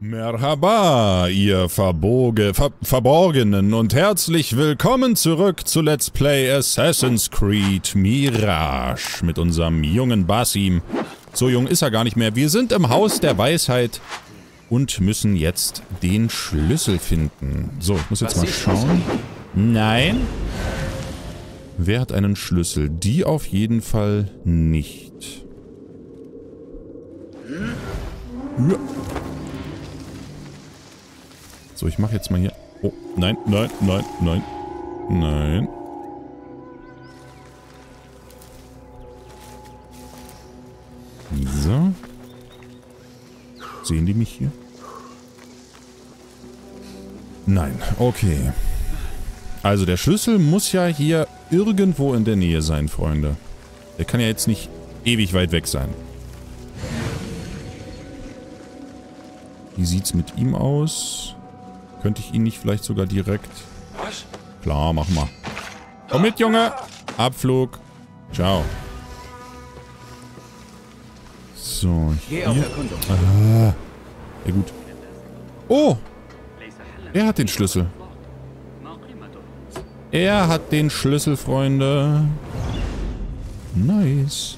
Merhaba, ihr Verborgenen und herzlich willkommen zurück zu Let's Play Assassin's Creed Mirage mit unserem jungen Basim. So jung ist er gar nicht mehr. Wir sind im Haus der Weisheit und müssen jetzt den Schlüssel finden. So, ich muss jetzt mal schauen. Nein. Wer hat einen Schlüssel? Die auf jeden Fall nicht. Ja. So, ich mache jetzt mal hier... Oh, nein, nein, nein, nein. Nein. So. Sehen die mich hier? Nein, okay. Also der Schlüssel muss ja hier irgendwo in der Nähe sein, Freunde. Der kann ja jetzt nicht ewig weit weg sein. Wie sieht's mit ihm aus? Könnte ich ihn nicht vielleicht sogar direkt... Was? Klar, mach mal. Komm mit, Junge! Abflug. Ciao. So, hier. Ah, ja gut. Oh! Er hat den Schlüssel. Er hat den Schlüssel, Freunde. Nice.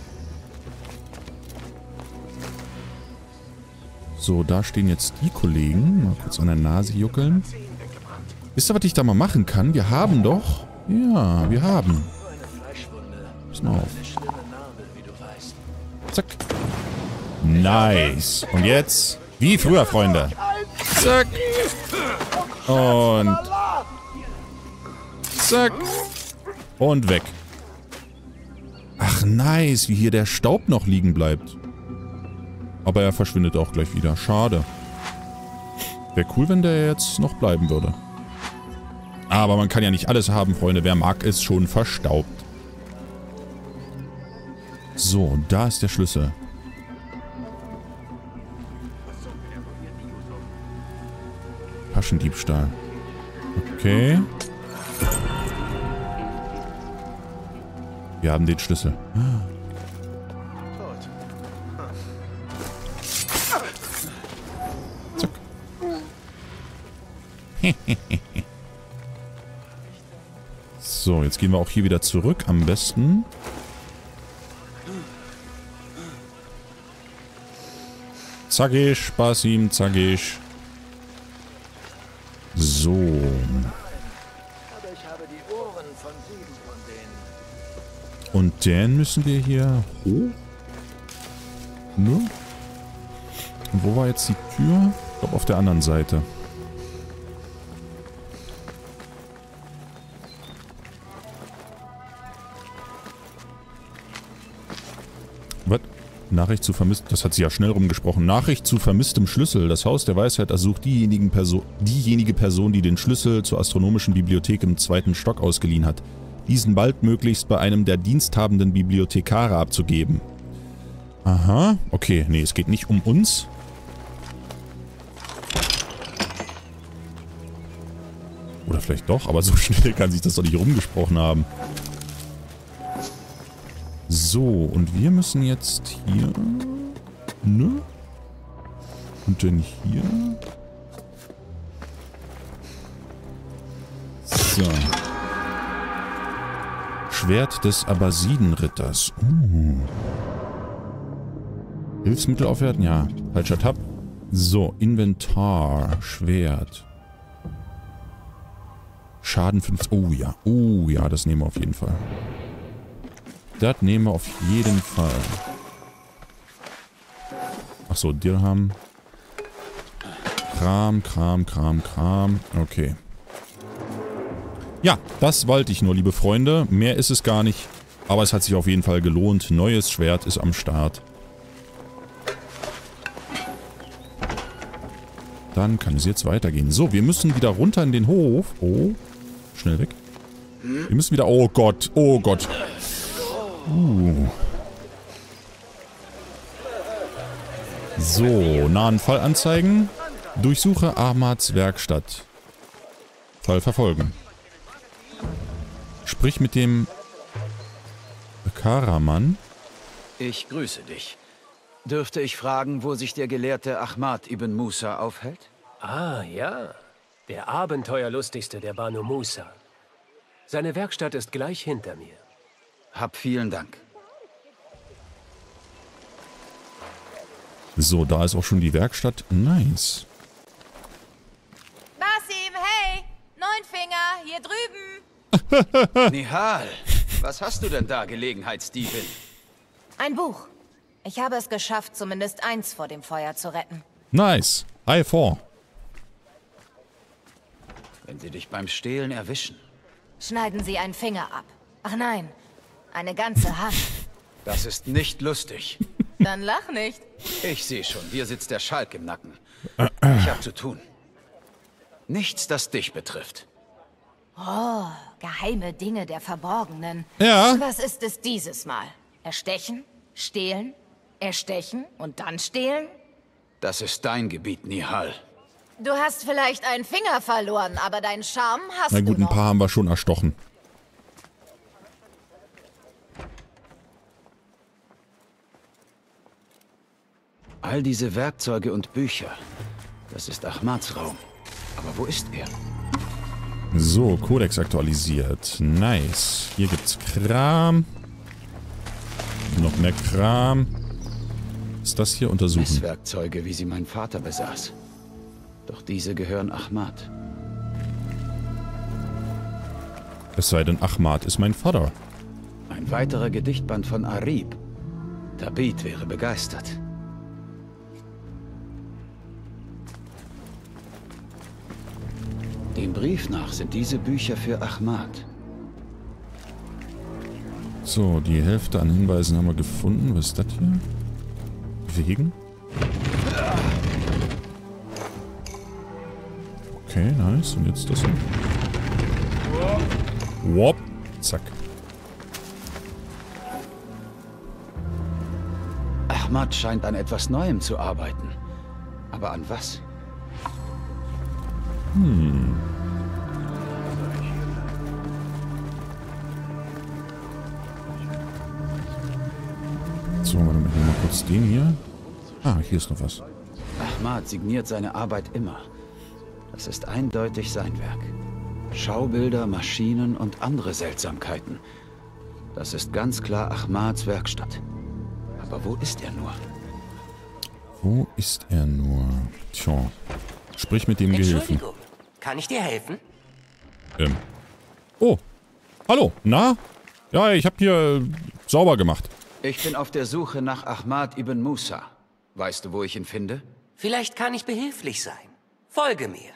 So, da stehen jetzt die Kollegen. Mal kurz an der Nase juckeln. Wisst ihr, was ich da mal machen kann? Wir haben doch... Ja, wir haben. Pass mal auf. Zack. Nice. Und jetzt... Wie früher, Freunde. Zack. Und... Zack. Und weg. Ach, nice, wie hier der Staub noch liegen bleibt. Aber er verschwindet auch gleich wieder. Schade. Wäre cool, wenn der jetzt noch bleiben würde. Aber man kann ja nicht alles haben, Freunde. Wer mag, ist schon verstaubt. So, da ist der Schlüssel. Taschendiebstahl. Okay. Wir haben den Schlüssel. Zack. So, jetzt gehen wir auch hier wieder zurück, am besten. Zackig, Basim, zackig. So. Aber ich habe die Ohren von 7 von denen. Und dann müssen wir hier hoch. Ne? Und wo war jetzt die Tür? Ich glaube auf der anderen Seite. Was? Nachricht zu vermisst. Das hat sie ja schnell rumgesprochen. Nachricht zu vermisstem Schlüssel. Das Haus der Weisheit ersucht diejenige Person, die den Schlüssel zur astronomischen Bibliothek im 2. Stock ausgeliehen hat, diesen baldmöglichst bei einem der diensthabenden Bibliothekare abzugeben. Aha. Okay, nee, es geht nicht um uns. Oder vielleicht doch, aber so schnell kann sich das doch nicht rumgesprochen haben. So, und wir müssen jetzt hier... Ne? Und dann hier... So. Schwert des Abbasidenritters. Hilfsmittel aufwerten? Ja. Falscher Tab. So, Inventar. Schwert. Schaden 5. Oh ja. Oh ja, das nehmen wir auf jeden Fall. Das nehmen wir auf jeden Fall. Achso, Dirham. Kram, Kram, Kram, Kram. Okay. Ja, das wollte ich nur, liebe Freunde. Mehr ist es gar nicht. Aber es hat sich auf jeden Fall gelohnt. Neues Schwert ist am Start. Dann kann es jetzt weitergehen. So, wir müssen wieder runter in den Hof. Oh, schnell weg. Wir müssen wieder... Oh Gott, oh Gott. So, nahen Fall anzeigen. Durchsuche Ahmads Werkstatt. Fall verfolgen. Sprich mit dem Karaman. Ich grüße dich. Dürfte ich fragen, wo sich der Gelehrte Ahmad ibn Musa aufhält? Ah, ja. Der abenteuerlustigste der Banu Musa. Seine Werkstatt ist gleich hinter mir. Hab vielen Dank. So, da ist auch schon die Werkstatt. Nice. Basim, hey! Neunfinger, hier drüben! Nihal, was hast du denn da, Gelegenheitsdiebin? Ein Buch. Ich habe es geschafft, zumindest eins vor dem Feuer zu retten. Nice. High 4. Wenn sie dich beim Stehlen erwischen. Schneiden Sie einen Finger ab. Ach nein, eine ganze Hand. Das ist nicht lustig. Dann lach nicht. Ich sehe schon, dir sitzt der Schalk im Nacken. Ich hab zu tun. Nichts, das dich betrifft. Oh, geheime Dinge der Verborgenen. Ja. Was ist es dieses Mal? Erstechen? Stehlen? Erstechen und dann stehlen? Das ist dein Gebiet, Nihal. Du hast vielleicht einen Finger verloren, aber deinen Charme hast Na gut, du ein noch. paar haben wir schon erstochen. All diese Werkzeuge und Bücher. Das ist Ahmads Raum. Aber wo ist er? So, Kodex aktualisiert. Nice. Hier gibt's Kram. Noch mehr Kram. Ist das hier untersuchen? Messwerkzeuge, wie sie mein Vater besaß. Doch diese gehören Ahmad. Es sei denn, Ahmad ist mein Vater. Ein weiterer Gedichtband von Arib. Tabit wäre begeistert. Dem Brief nach sind diese Bücher für Ahmad. So, die Hälfte an Hinweisen haben wir gefunden. Was ist das hier? Wegen? Okay, nice. Und jetzt das hier. Wop. Zack. Ahmad scheint an etwas Neuem zu arbeiten. Aber an was? So, warte mal, mal kurz den hier. Ah, hier ist noch was. Ahmad signiert seine Arbeit immer. Das ist eindeutig sein Werk. Schaubilder, Maschinen und andere Seltsamkeiten. Das ist ganz klar Ahmads Werkstatt. Aber wo ist er nur? Wo ist er nur? Tja. Sprich mit dem Gehilfen. Entschuldigung, kann ich dir helfen? Oh. Hallo. Na? Ja, ich habe hier sauber gemacht. Ich bin auf der Suche nach Ahmad ibn Musa. Weißt du, wo ich ihn finde? Vielleicht kann ich behilflich sein. Folge mir.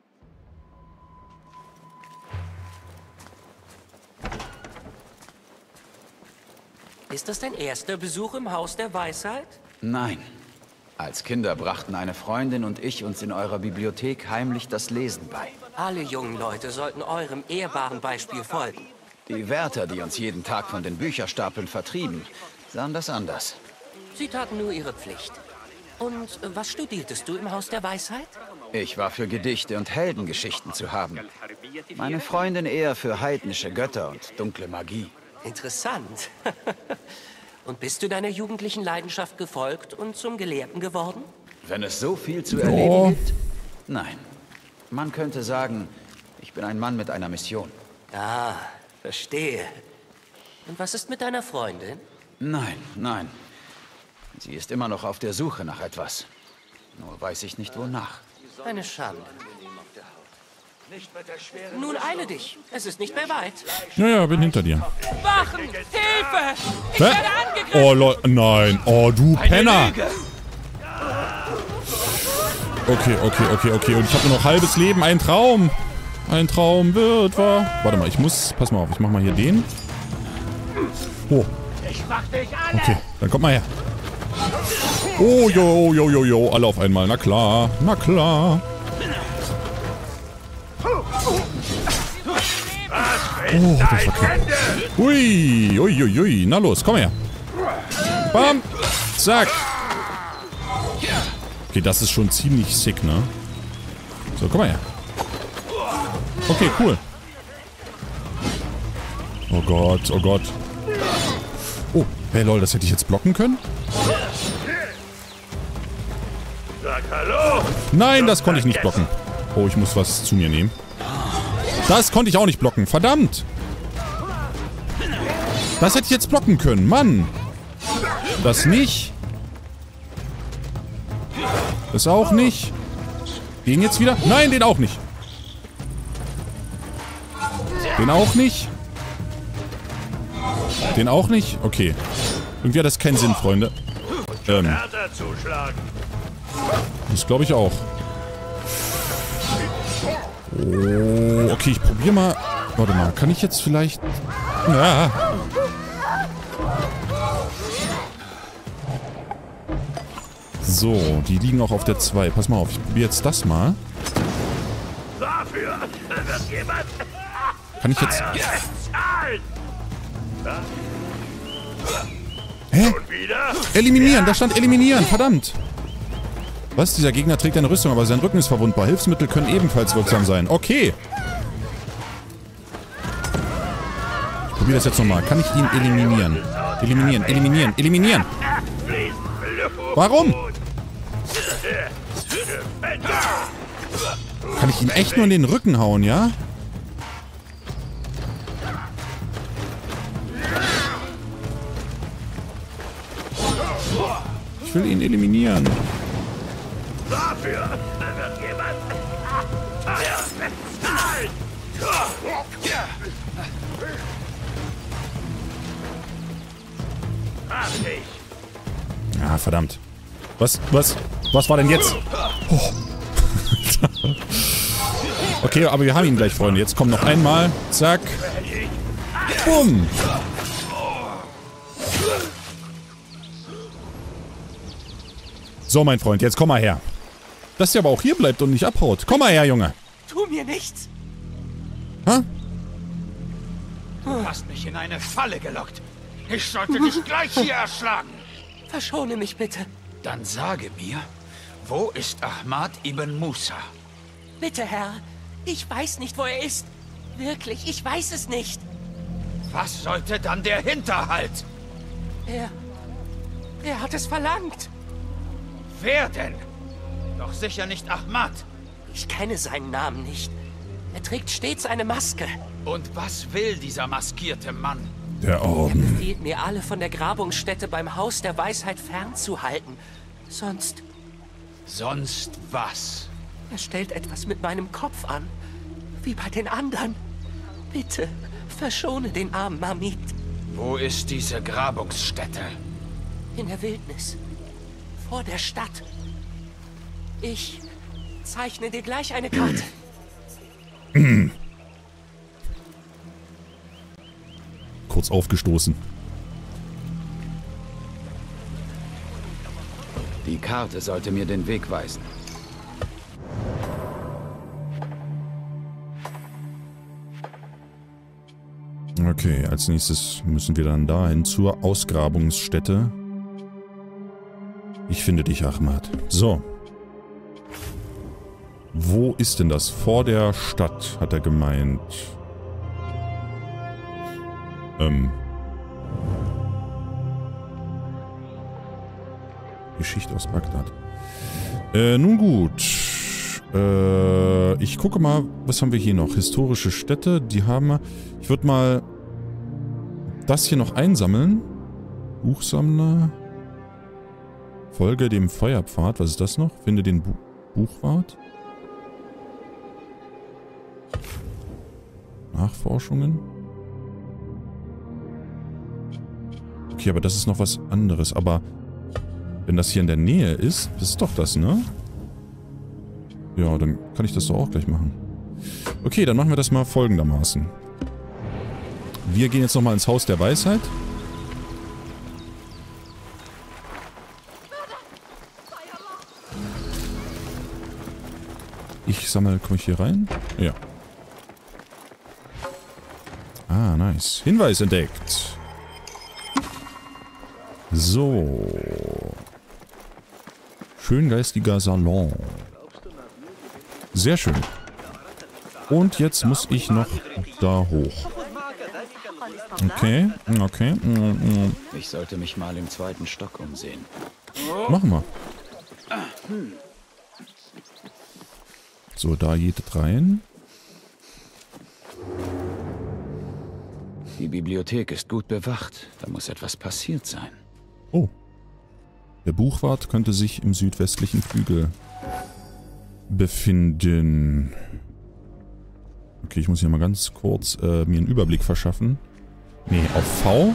Ist das dein erster Besuch im Haus der Weisheit? Nein. Als Kinder brachten eine Freundin und ich uns in eurer Bibliothek heimlich das Lesen bei. Alle jungen Leute sollten eurem ehrbaren Beispiel folgen. Die Wärter, die uns jeden Tag von den Bücherstapeln vertrieben, sahen das anders. Sie taten nur ihre Pflicht. Und was studiertest du im Haus der Weisheit? Ich war für Gedichte und Heldengeschichten zu haben. Meine Freundin eher für heidnische Götter und dunkle Magie. Interessant. Und bist du deiner jugendlichen Leidenschaft gefolgt und zum Gelehrten geworden? Wenn es so viel zu erleben gibt? Nein. Man könnte sagen, ich bin ein Mann mit einer Mission. Ah, verstehe. Und was ist mit deiner Freundin? Nein, nein. Sie ist immer noch auf der Suche nach etwas. Nur weiß ich nicht wonach. Eine Schande. Nun eile dich. Es ist nicht mehr weit. Ja, bin hinter dir. Wachen! Hilfe! Ich Hä? werde angegriffen! Oh, nein. Oh, du Penner. Okay. Und ich habe nur noch halbes Leben. Ein Traum. Ein Traum wird wahr. Warte mal, pass mal auf, ich mach mal hier den. Oh. Okay, dann kommt mal her. Oh, jo. Alle auf einmal. Na klar. Oh, das war knapp. Ui. Na los, komm her. Bam. Zack. Okay, das ist schon ziemlich sick, ne? So, komm mal her. Okay, cool. Oh Gott. Oh, hey lol, das hätte ich jetzt blocken können? hallo! Nein, das konnte ich nicht blocken. Oh, ich muss was zu mir nehmen. Das konnte ich auch nicht blocken. Verdammt! Das hätte ich jetzt blocken können. Mann! Das nicht. Das auch nicht. Den jetzt wieder? Nein, den auch nicht. Den auch nicht. Den auch nicht? Okay. Irgendwie hat das keinen Sinn, Freunde. Das glaube ich auch. Oh, okay, ich probiere mal. Warte mal, kann ich jetzt vielleicht... Ja. So, die liegen auch auf der 2. Pass mal auf, ich probiere jetzt das mal. Dafür wird jemand... Kann ich jetzt... Hä? Eliminieren, da stand eliminieren, verdammt. Was? Dieser Gegner trägt eine Rüstung, aber sein Rücken ist verwundbar. Hilfsmittel können ebenfalls wirksam sein. Okay. Ich probiere das jetzt nochmal. Kann ich ihn eliminieren? Eliminieren, eliminieren, eliminieren. Warum? Kann ich ihn echt nur in den Rücken hauen, ja? Ich will ihn eliminieren. Dafür wird jemand teuer bezahlt. Hab ich. Ah, verdammt. Was war denn jetzt? Oh. Okay, aber wir haben ihn gleich, Freunde. Jetzt kommt noch einmal. Zack. Bumm. So, mein Freund, jetzt komm mal her. Dass der aber auch hier bleibt und nicht abhaut. Komm mal her, Junge. Tu mir nichts. Hä? Du hast mich in eine Falle gelockt. Ich sollte dich gleich hier erschlagen. Verschone mich bitte. Dann sage mir, wo ist Ahmad ibn Musa? Bitte, Herr. Ich weiß nicht, wo er ist. Wirklich, ich weiß es nicht. Was sollte dann der Hinterhalt? Er hat es verlangt. Wer denn? Doch sicher nicht Ahmad. Ich kenne seinen Namen nicht. Er trägt stets eine Maske. Und was will dieser maskierte Mann? Der Er Orden. befiehlt mir, alle von der Grabungsstätte beim Haus der Weisheit fernzuhalten. Sonst... Sonst was? Er stellt etwas mit meinem Kopf an. Wie bei den anderen. Bitte, verschone den armen Mamit. Wo ist diese Grabungsstätte? In der Wildnis. Vor der Stadt. Ich zeichne dir gleich eine Karte. Kurz aufgestoßen. Die Karte sollte mir den Weg weisen. Okay, als nächstes müssen wir dann dahin zur Ausgrabungsstätte. Ich finde dich, Ahmad. So. Wo ist denn das? Vor der Stadt, hat er gemeint. Geschichte aus Bagdad. Nun gut. Ich gucke mal, was haben wir hier noch? Historische Städte, die haben wir. Ich würde mal das hier noch einsammeln. Buchsammler. Folge dem Feuerpfad. Was ist das noch? Finde den Buchwart. Nachforschungen. Okay, aber das ist noch was anderes. Aber wenn das hier in der Nähe ist, das ist doch das, ne? Ja, dann kann ich das doch auch gleich machen. Okay, dann machen wir das mal folgendermaßen. Wir gehen jetzt nochmal ins Haus der Weisheit. Ich sammle, komme ich hier rein? Ja. Ah, nice. Hinweis entdeckt. So. Schöngeistiger Salon. Sehr schön. Und jetzt muss ich noch da hoch. Okay, okay. Ich sollte mich mal im 2. Stock umsehen. Machen wir. So, da geht rein. Die Bibliothek ist gut bewacht. Da muss etwas passiert sein. Oh. Der Buchwart könnte sich im südwestlichen Flügel befinden. Okay, ich muss hier mal ganz kurz mir einen Überblick verschaffen. Nee, auf V.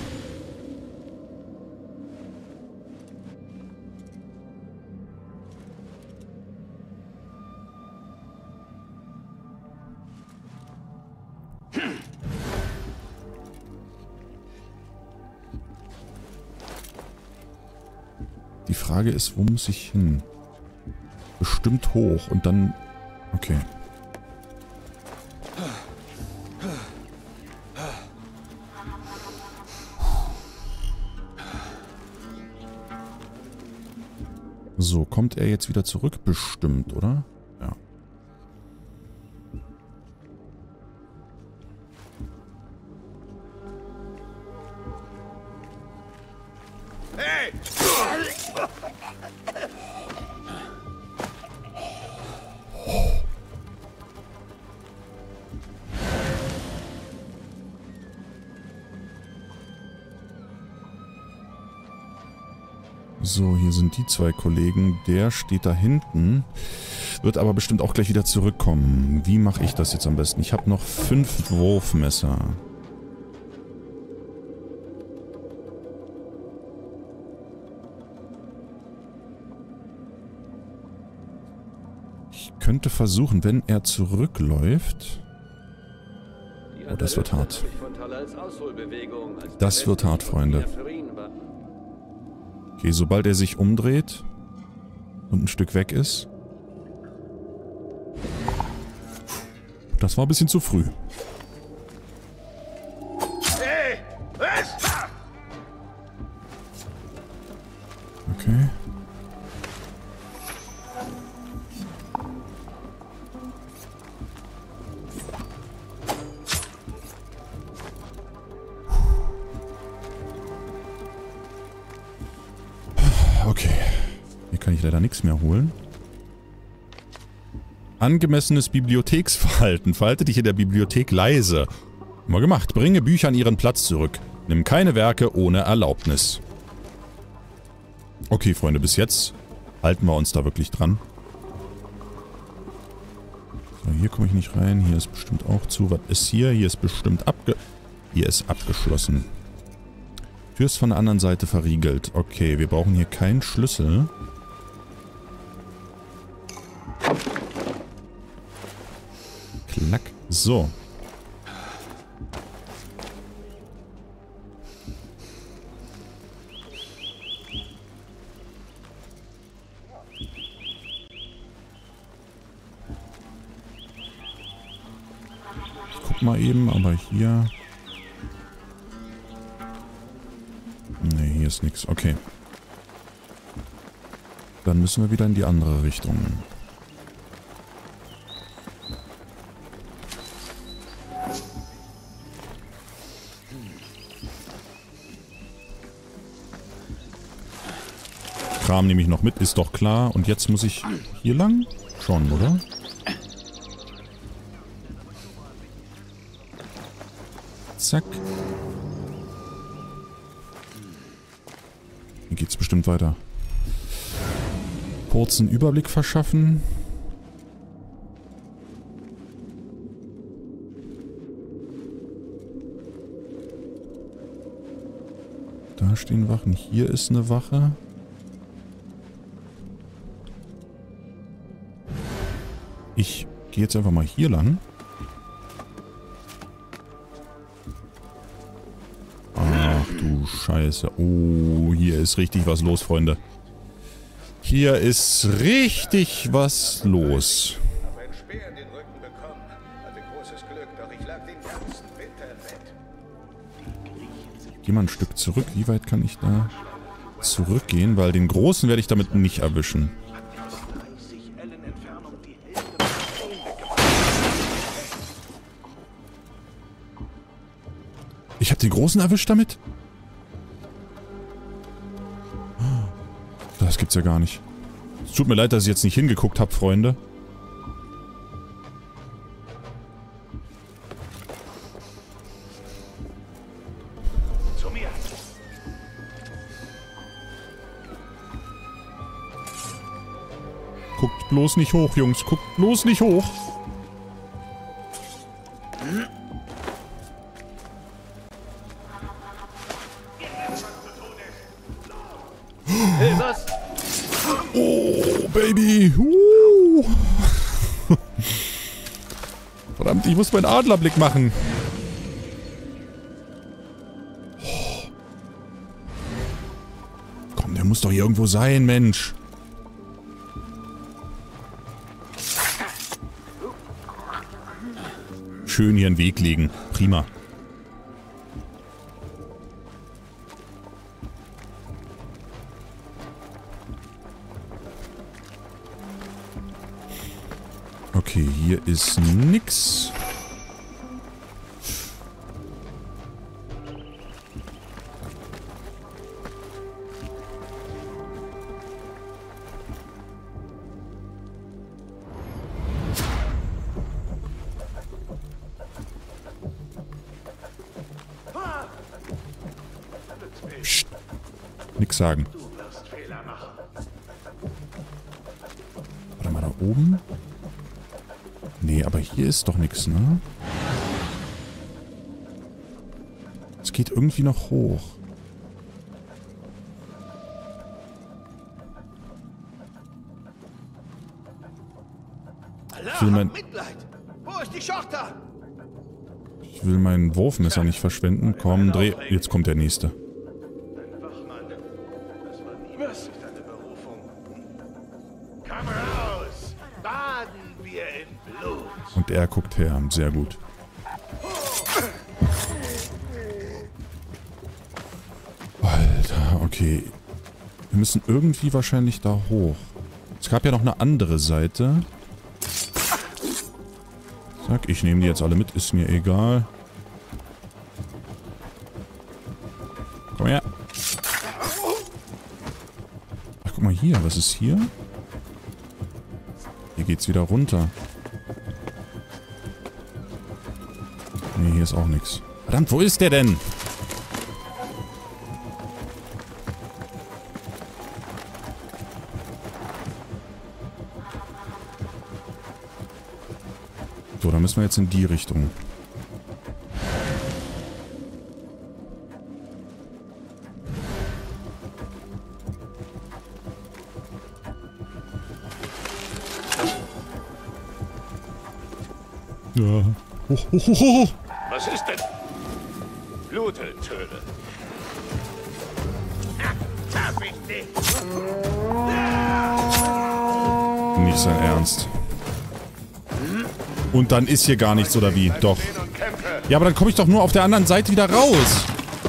Die Frage ist, wo muss ich hin? Bestimmt hoch und dann... Okay. So, kommt er jetzt wieder zurück? Bestimmt, oder? Ja. Hey! So, hier sind die zwei Kollegen. Der steht da hinten. Wird aber bestimmt auch gleich wieder zurückkommen. Wie mache ich das jetzt am besten? Ich habe noch 5 Wurfmesser. Ich könnte versuchen, wenn er zurückläuft... Oh, das wird hart. Das wird hart, Freunde. Okay, sobald er sich umdreht und ein Stück weg ist. Das war ein bisschen zu früh. Hey! Was? Okay. Okay. Hier kann ich leider nichts mehr holen. Angemessenes Bibliotheksverhalten. Verhalte dich in der Bibliothek leise. Mal gemacht. Bringe Bücher an ihren Platz zurück. Nimm keine Werke ohne Erlaubnis. Okay, Freunde, bis jetzt halten wir uns da wirklich dran. So, hier komme ich nicht rein. Hier ist bestimmt auch zu. Was ist hier? Hier ist bestimmt Hier ist abgeschlossen. Tür ist von der anderen Seite verriegelt. Okay, wir brauchen hier keinen Schlüssel. Klack. So. Ich guck mal eben, aber hier... Nee, hier ist nichts. Okay. Dann müssen wir wieder in die andere Richtung. Kram nehme ich noch mit, ist doch klar. Und jetzt muss ich hier lang? Schon, oder? Zack. Hier geht's bestimmt weiter. Kurzen Überblick verschaffen. Da stehen Wachen. Hier ist eine Wache. Ich gehe jetzt einfach mal hier lang. Ach du Scheiße. Oh, hier ist richtig was los, Freunde. Hier ist richtig was los. Ich habe einen Speer in den Rücken bekommen. Hatte großes Glück, doch ich lag den ganzen Winter im Bett. Ich gehe mal ein Stück zurück. Wie weit kann ich da zurückgehen? Weil den Großen werde ich damit nicht erwischen. Ich habe den Großen erwischt damit? Das gibt's ja gar nicht. Es tut mir leid, dass ich jetzt nicht hingeguckt habe, Freunde. Guckt bloß nicht hoch, Jungs. Guckt bloß nicht hoch. Was? Oh, Baby. Verdammt, ich muss meinen Adlerblick machen. Komm, der muss doch hier irgendwo sein, Mensch. Schön hier einen Weg legen. Prima. Okay, hier ist nix. Psst. Nix sagen. Warte mal, da oben? Nee, aber hier ist doch nichts, ne? Es geht irgendwie noch hoch. Ich will mein Wurfmesser nicht verschwenden. Komm, dreh. Jetzt kommt der nächste. Und er guckt her. Sehr gut. Alter, okay. Wir müssen irgendwie wahrscheinlich da hoch. Es gab ja noch eine andere Seite. Sag, ich nehme die jetzt alle mit. Ist mir egal. Komm her. Ach, guck mal hier. Was ist hier? Hier geht's wieder runter. Nee, hier ist auch nichts. Verdammt, wo ist der denn? So, dann müssen wir jetzt in die Richtung. Ja. Hoch, hoch, hoch, hoch. Was ist denn? Bluteltöne. Nicht sein Ernst. Und dann ist hier gar nichts, oder wie? Doch. Ja, aber dann komme ich doch nur auf der anderen Seite wieder raus.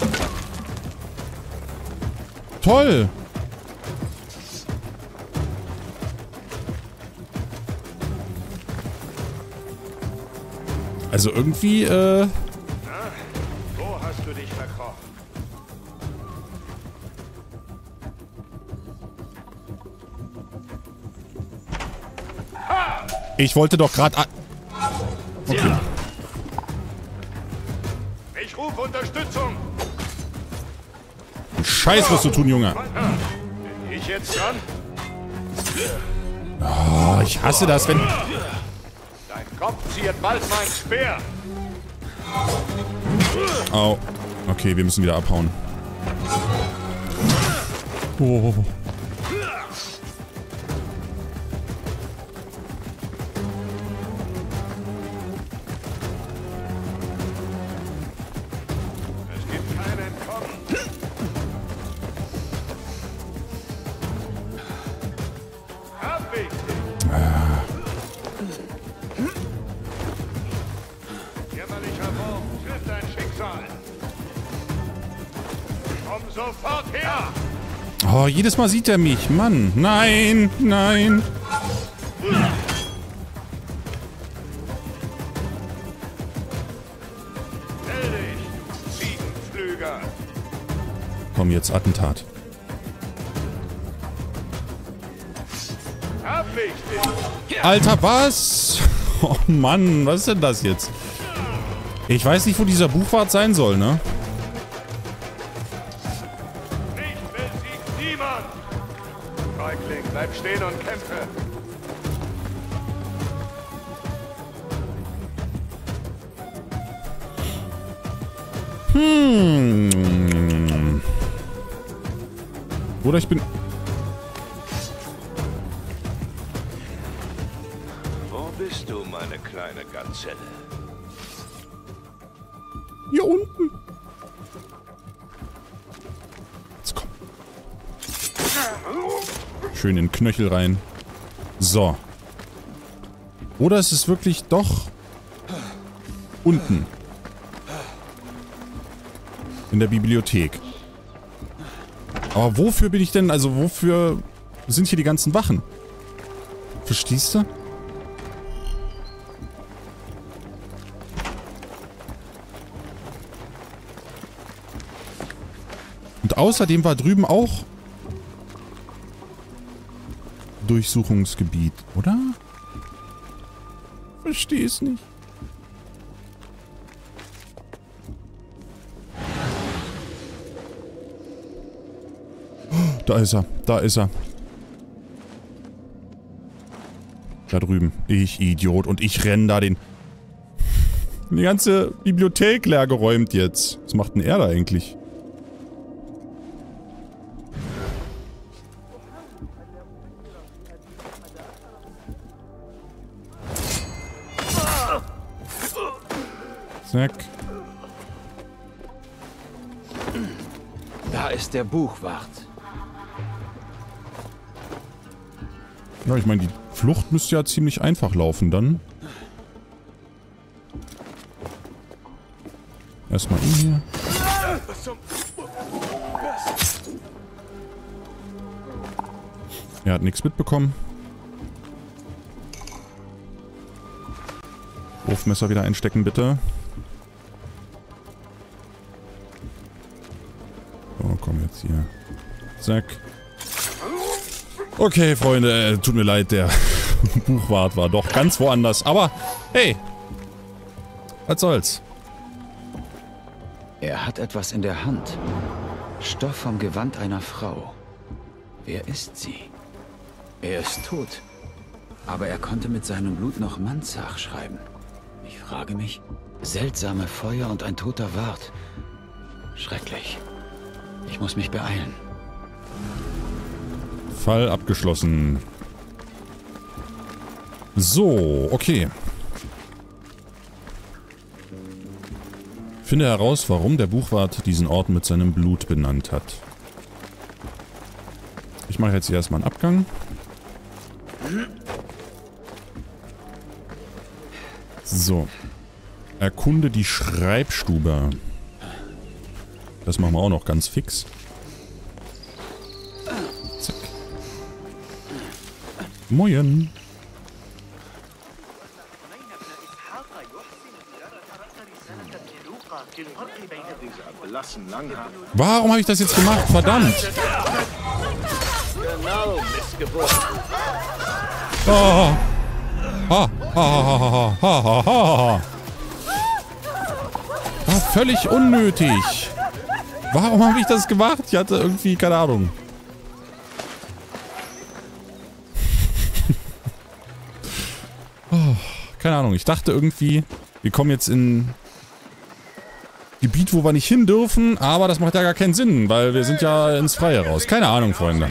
Toll. Also irgendwie, Wo hast du dich verkrochen? ich wollte doch gerade... Okay. Ich rufe Unterstützung. Scheiß, was du tun, Junge. Bin ich jetzt dran? Oh, ich hasse das, wenn... Dein Kopf ziert bald mein Speer. Au. Okay, wir müssen wieder abhauen. Oh. Es gibt kein Entkommen. Hab ich dich. Jämmerlicher Wurm trifft dein Schicksal. Komm sofort her. Oh, jedes Mal sieht er mich. Mann. Nein, nein. Stell dich, Ziegenflüger. Komm jetzt, Attentat. Hab ich dich. Alter, was? Oh Mann, was ist denn das jetzt? Ich weiß nicht, wo dieser Buchwart sein soll, ne? Ich besieg niemand. Feigling, bleib stehen und kämpfe. Oder ich bin... Wo bist du, meine kleine Gazelle? Hier unten. Jetzt komm. Schön in den Knöchel rein. So. Oder ist es wirklich doch unten. In der Bibliothek. Aber wofür bin ich denn, also wofür sind hier die ganzen Wachen? Verstehst du? Und außerdem war drüben auch Durchsuchungsgebiet, oder? Versteh's nicht. Da ist er, da ist er. Da drüben. Ich Idiot. Und ich renne da die ganze Bibliothek leer geräumt jetzt. Was macht denn er da eigentlich? Zack. Da ist der Buchwart. Ja, ich meine, die Flucht müsste ja ziemlich einfach laufen dann. Erstmal ihn hier. Er hat nichts mitbekommen. Wurfmesser wieder einstecken, bitte. So, komm jetzt hier. Zack. Okay, Freunde, tut mir leid, der Buchwart war doch ganz woanders. Aber, hey, was soll's. Er hat etwas in der Hand. Stoff vom Gewand einer Frau. Wer ist sie? Er ist tot. Aber er konnte mit seinem Blut noch Manzach schreiben. Ich frage mich, seltsame Feuer und ein toter Wart. Schrecklich. Ich muss mich beeilen. Fall abgeschlossen. So, okay. Finde heraus, warum der Buchwart diesen Ort mit seinem Blut benannt hat. Ich mache jetzt hier erstmal einen Abgang. So. Erkunde die Schreibstube. Das machen wir auch noch ganz fix. Zack. Moin. Warum habe ich das jetzt gemacht? Verdammt! Genau, Missgeburt. Oh. Ha, ha, ha, ha, ha, ha, ha. War völlig unnötig. Warum habe ich das gemacht? Ich hatte irgendwie, keine Ahnung. Oh, keine Ahnung, ich dachte irgendwie, wir kommen jetzt in Gebiet, wo wir nicht hin dürfen, aber das macht ja gar keinen Sinn, weil wir sind ja ins Freie raus. Keine Ahnung, Freunde.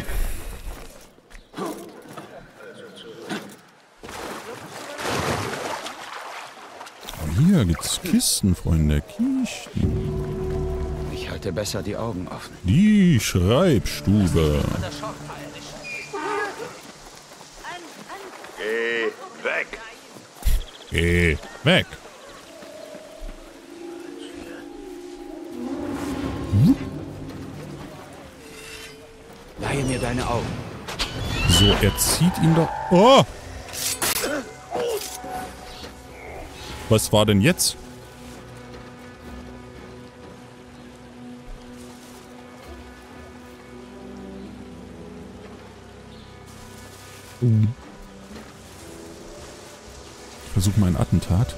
Hier gibt's Kisten, Freunde. Kisten. Ich halte besser die Augen offen. Die Schreibstube. Geh weg. Geh weg. Leihe mir deine Augen. So, er zieht ihn doch... Oh! Was war denn jetzt? Ich versuche mal ein Attentat.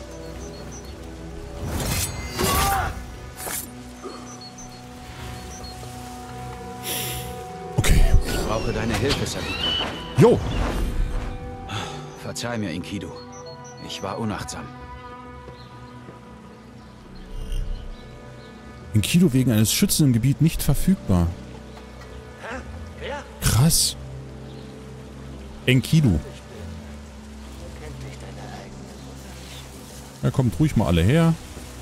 Okay. Ich brauche deine Hilfe, Sabito. Jo! Verzeih mir, Enkidu. Ich war unachtsam. Enkidu wegen eines Schützen im Gebiet nicht verfügbar. Krass. Enkidu. Ja, kommt ruhig mal alle her.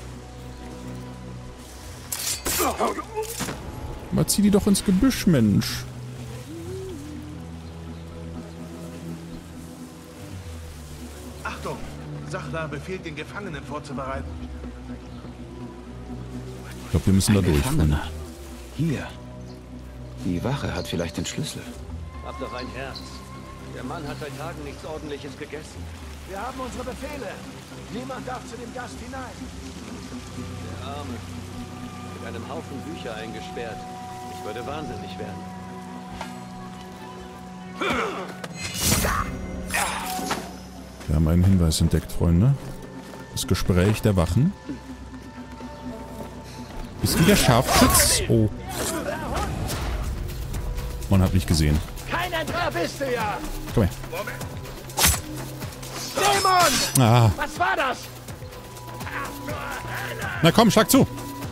Mal zieh die doch ins Gebüsch, Mensch. Achtung! Sachdar befiehlt, den Gefangenen vorzubereiten. Ich glaube, wir müssen da durch. Gefangener. Hier. Die Wache hat vielleicht den Schlüssel. Hab doch ein Herz. Der Mann hat seit Tagen nichts Ordentliches gegessen. Wir haben unsere Befehle. Niemand darf zu dem Gast hinein. Der Arme. Mit einem Haufen Bücher eingesperrt. Ich würde wahnsinnig werden. Wir haben einen Hinweis entdeckt, Freunde. Das Gespräch der Wachen. Bist du der Scharfschütz? Oh. Man hat mich gesehen. Kein Entrer bist du ja! Komm her. Dämon! Ah. Was war das? Na komm, schlag zu.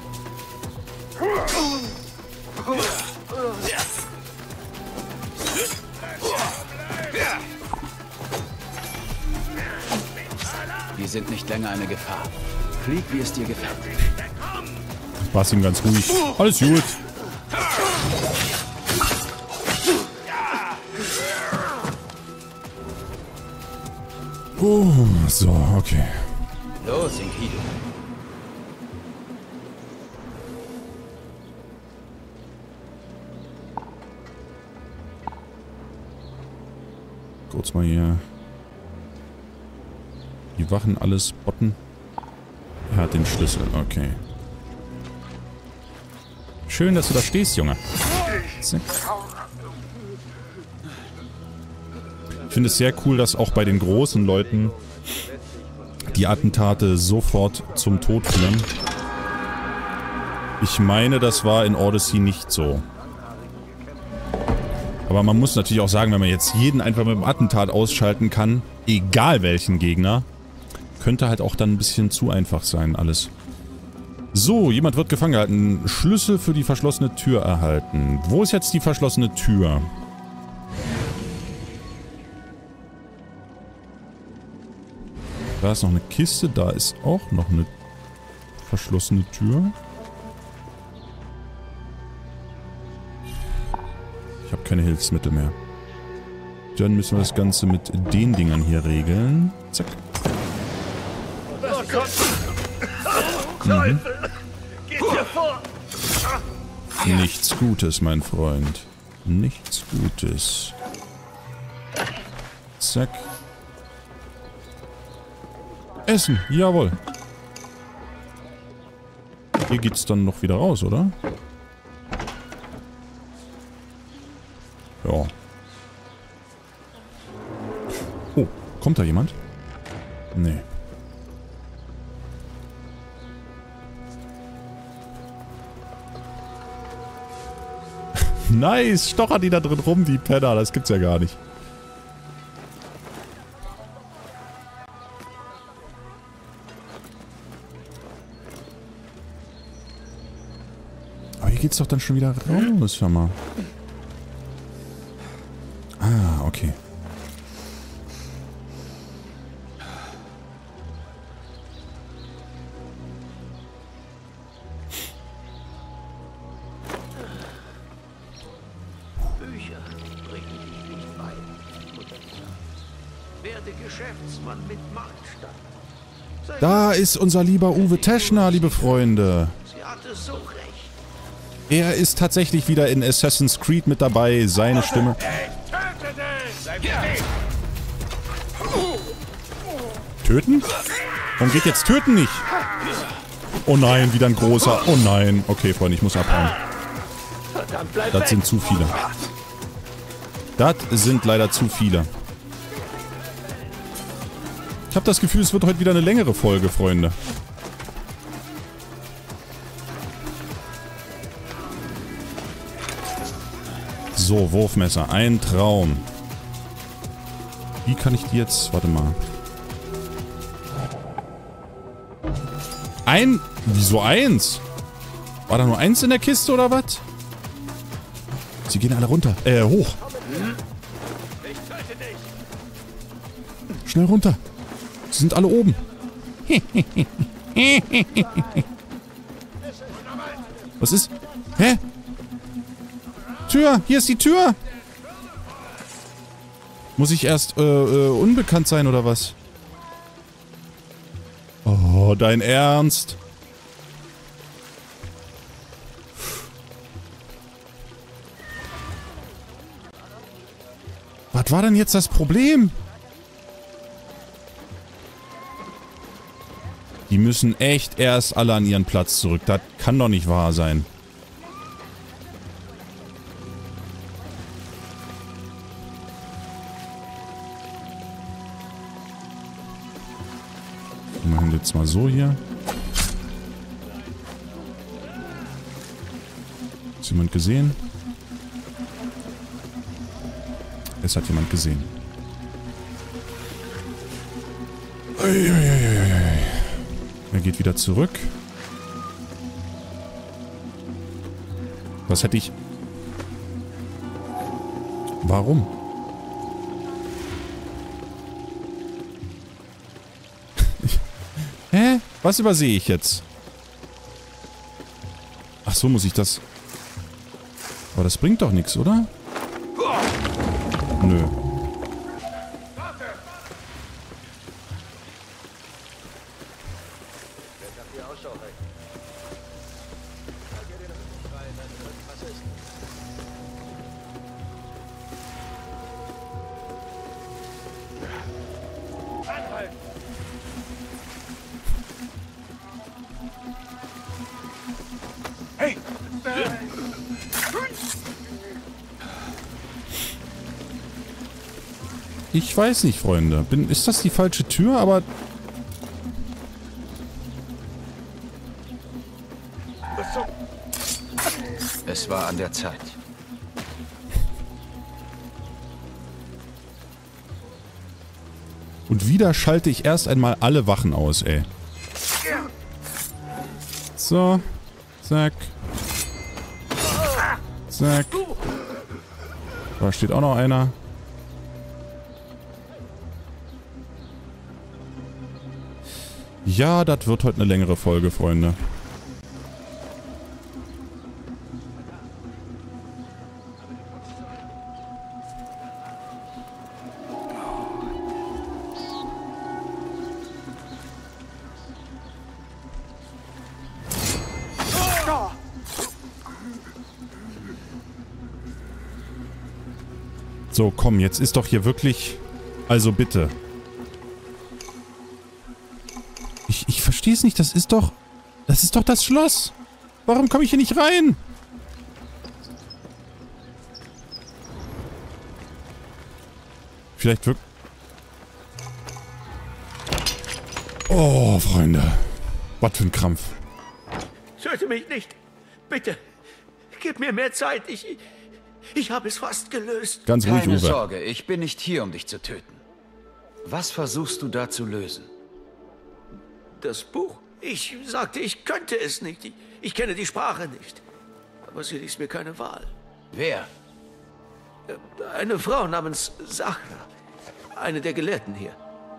Wir sind nicht länger eine Gefahr. Flieg, wie es dir gefällt. War's ihm ganz ruhig. Alles gut. So, okay. Los, Enkidu. Kurz mal hier die Wachen alles botten. Er hat den Schlüssel, okay. Schön, dass du da stehst, Junge. Zack. Ich finde es sehr cool, dass auch bei den großen Leuten die Attentate sofort zum Tod führen. Ich meine, das war in Odyssey nicht so. Aber man muss natürlich auch sagen, wenn man jetzt jeden einfach mit dem Attentat ausschalten kann, egal welchen Gegner, könnte halt auch dann ein bisschen zu einfach sein, alles. So, jemand wird gefangen gehalten. Schlüssel für die verschlossene Tür erhalten. Wo ist jetzt die verschlossene Tür? Da ist noch eine Kiste, da ist auch noch eine verschlossene Tür. Ich habe keine Hilfsmittel mehr. Dann müssen wir das Ganze mit den Dingern hier regeln. Zack. Mhm. Nichts Gutes, mein Freund. Nichts Gutes. Zack. Essen, jawohl. Hier geht's dann noch wieder raus, oder? Ja. Oh, kommt da jemand? Nee. Nice, stochert die da drin rum, die Penner. Das gibt's ja gar nicht. Aber hier geht's doch dann schon wieder raus, hör mal. Ah, okay. Bücher bringen dich nicht weit. Werde Geschäftsmann mit Marktstand. Da ist unser lieber Uwe Teschner, liebe Freunde. Sie hatte so recht. Er ist tatsächlich wieder in Assassin's Creed mit dabei. Seine Stimme. Töten? Warum geht jetzt Töten nicht? Oh nein, wieder ein großer. Oh nein. Okay, Freunde, ich muss abhauen. Das sind zu viele. Das sind leider zu viele. Ich habe das Gefühl, es wird heute wieder eine längere Folge, Freunde. So, Wurfmesser. Ein Traum. Wie kann ich die jetzt... Warte mal. Wieso eins? War da nur eins in der Kiste oder was? Sie gehen alle runter. Hoch. Schnell runter. Sie sind alle oben. Was ist? Hä? Tür! Hier ist die Tür! Muss ich erst, unbekannt sein oder was? Oh, dein Ernst? Was war denn jetzt das Problem? Die müssen echt erst alle an ihren Platz zurück. Das kann doch nicht wahr sein. Wir machen jetzt mal so hier. Ist jemand gesehen? Es hat jemand gesehen. Er geht wieder zurück. Was hätte ich... Warum? Hä? Was übersehe ich jetzt? Ach so, muss ich das... Aber das bringt doch nichts, oder? Nö. Hey! Ich weiß nicht, Freunde. Ist das die falsche Tür? Aber... Es war an der Zeit. Und wieder schalte ich erst einmal alle Wachen aus, ey. So. Zack. Zack. Da steht auch noch einer. Ja, das wird heute eine längere Folge, Freunde. So, komm, jetzt ist doch hier wirklich... Also bitte. Ich verstehe es nicht, das ist doch... Das ist doch das Schloss. Warum komme ich hier nicht rein? Vielleicht wirklich... Oh, Freunde. Was für ein Krampf. Töte mich nicht. Bitte. Gib mir mehr Zeit. Ich habe es fast gelöst. Ganz ruhig, Keine Uwe. Sorge, ich bin nicht hier, um dich zu töten. Was versuchst du da zu lösen? Das Buch? Ich sagte, ich könnte es nicht. Ich kenne die Sprache nicht. Aber sie ließ mir keine Wahl. Wer? Eine Frau namens Zahra. Eine der Gelehrten hier.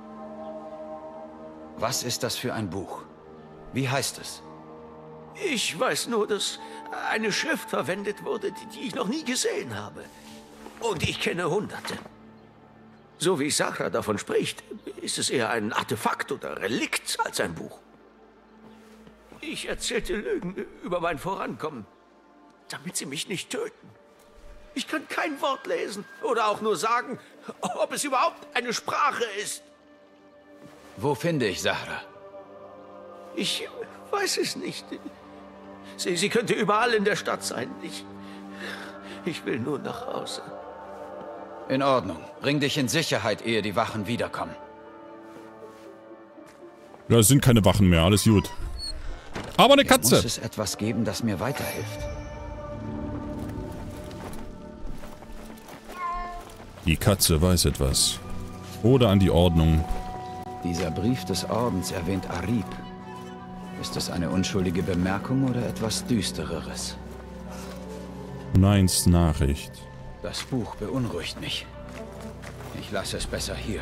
Was ist das für ein Buch? Wie heißt es? Ich weiß nur, dass eine Schrift verwendet wurde, die ich noch nie gesehen habe. Und ich kenne Hunderte. So wie Zahra davon spricht, ist es eher ein Artefakt oder Relikt als ein Buch. Ich erzählte Lügen über mein Vorankommen, damit sie mich nicht töten. Ich kann kein Wort lesen oder auch nur sagen, ob es überhaupt eine Sprache ist. Wo finde ich Zahra? Ich weiß es nicht. Sie könnte überall in der Stadt sein. Ich will nur nach Hause. In Ordnung. Bring dich in Sicherheit, ehe die Wachen wiederkommen. Ja, es sind keine Wachen mehr, alles gut. Aber eine Katze! Muss es etwas geben, das mir weiterhilft? Die Katze weiß etwas. Oder an die Ordnung. Dieser Brief des Ordens erwähnt Arib. Ist es eine unschuldige Bemerkung oder etwas Düstereres? Neins Nachricht. Das Buch beunruhigt mich. Ich lasse es besser hier.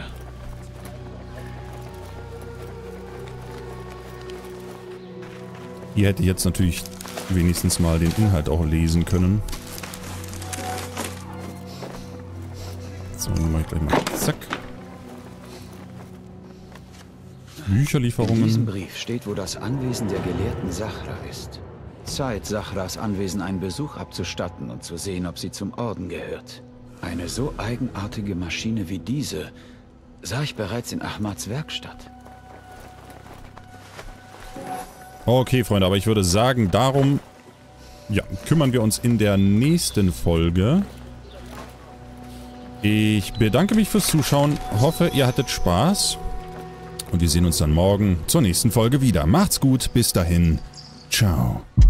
Ihr hättet jetzt natürlich wenigstens mal den Inhalt auch lesen können. So, dann mache ich gleich mal zack. Bücherlieferungen. In diesem Brief steht, wo das Anwesen der Gelehrten Sachra ist. Zeit, Sachras Anwesen einen Besuch abzustatten und zu sehen, ob sie zum Orden gehört. Eine so eigenartige Maschine wie diese sah ich bereits in Ahmads Werkstatt. Okay, Freunde, aber ich würde sagen, darum ja, kümmern wir uns in der nächsten Folge. Ich bedanke mich fürs Zuschauen, hoffe, ihr hattet Spaß. Und wir sehen uns dann morgen zur nächsten Folge wieder. Macht's gut, bis dahin. Ciao.